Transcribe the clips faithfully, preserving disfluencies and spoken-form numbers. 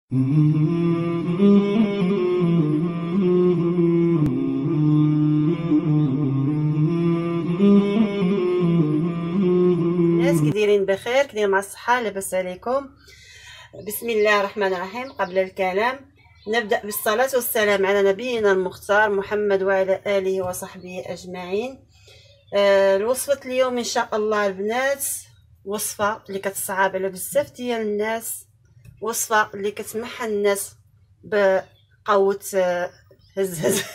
الناس كي دايرين بخير، كي مع الصحه، لاباس عليكم؟ بسم الله الرحمن الرحيم. قبل الكلام نبدا بالصلاه والسلام على نبينا المختار محمد وعلى اله وصحبه اجمعين. آه الوصفه اليوم ان شاء الله البنات وصفه اللي كتصعب على بزاف ديال الناس، وصفه اللي كتمحى الناس بقوه هز هز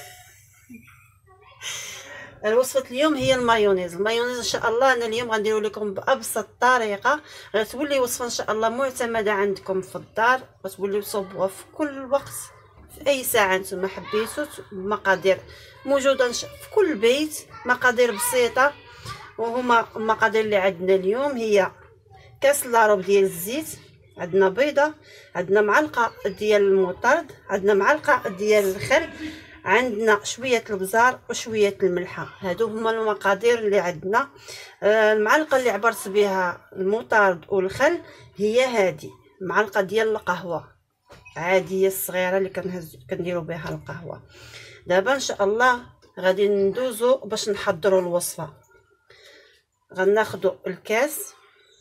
الوصفه اليوم هي المايونيز. المايونيز ان شاء الله انا اليوم غنديروا لكم بابسط طريقه، غتولي وصفه ان شاء الله معتمده عندكم في الدار، غتوليو تصوبوها في كل وقت في اي ساعه نتوما حبيتوا. مقادير موجوده في كل بيت، مقادير بسيطه، وهما المقادير اللي عندنا اليوم هي كاس لاروب ديال الزيت، عندنا بيضه، عندنا معلقه ديال المطرد، عندنا معلقه ديال الخل، عندنا شويه البزار وشويه الملحه. هادو هما المقادير اللي عندنا. آه المعلقه اللي عبرت بها المطرد والخل هي هذه معلقه ديال القهوه عاديه الصغيره اللي كنهز كنديروا بها القهوه. دابا ان شاء الله غادي ندوزو باش نحضروا الوصفه. غناخذوا الكاس،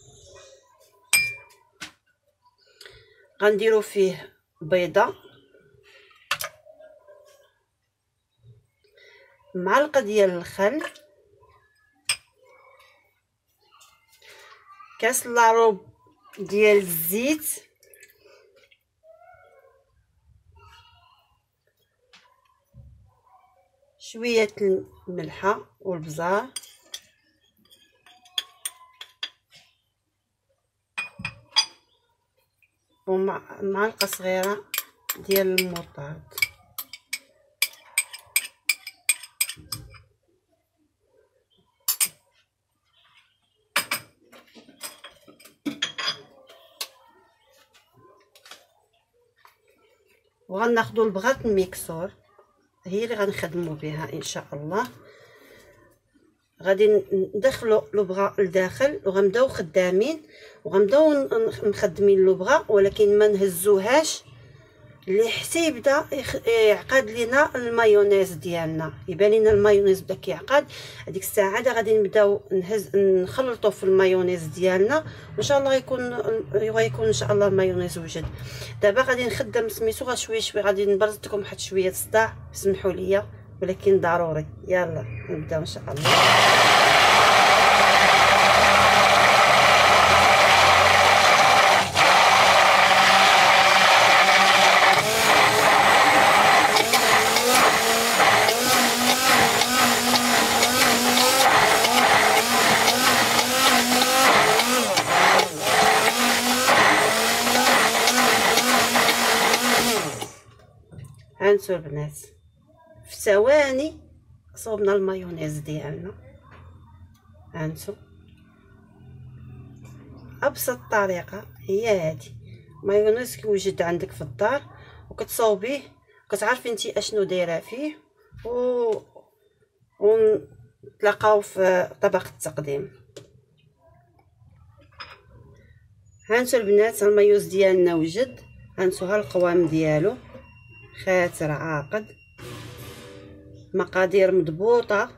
غنديروا فيه بيضه، معلقه ديال الخل، كاس لاروب ديال الزيت، شويه الملحه والبزار، ومعلقه صغيره ديال المطرد. وغناخذوا البغاط الميكسور، هي اللي غنخدموا بها ان شاء الله. غادي ندخلوا لبغا لداخل وغنبداو خدامين وغنبداو مخدمين لبغا، ولكن ما نهزوهاش اللي حتى يبدا يعقد لينا المايونيز ديالنا، يبان لنا المايونيز بدا كيعقد. هذيك الساعه غادي نبداو نهز نخلطوا في المايونيز ديالنا، وان شاء الله غيكون غيكون ان شاء الله المايونيز وجد. دابا غادي نخدم سميتو شويه شويه، غادي نبرز لكم واحد شويه الصداع، سمحوا لي ولكن ضروري. يلا نبداو ان شاء الله. هانتو البنات في ثواني صوبنا المايونيز ديالنا. هانتو ابسط طريقه هي هذه، مايونيز كيوجد عندك في الدار وكتصوبيه، كتعرفي انت اشنو دايره فيه، و ونتلاقاو في طبق التقديم. هانتو البنات المايوز ديالنا وجد، هانتو ها القوام ديالو خاتر عاقد، مقادير مضبوطه.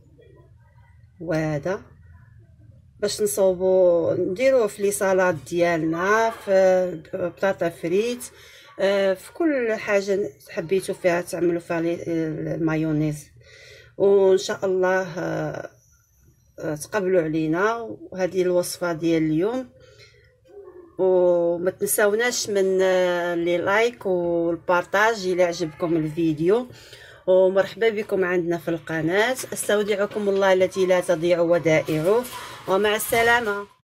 وهذا باش نصوبو نديروه في لي صالاد ديالنا، في بطاطا فريت، في كل حاجه حبيتو فيها تعملوا فيها المايونيز. وان شاء الله تقبلوا علينا. وهذه الوصفه ديال اليوم، وما تنساوناش من لي لايك والبارطاج الى عجبكم الفيديو. ومرحبا بكم عندنا في القناه. استودعكم الله التي لا تضيع ودائعه، ومع السلامه.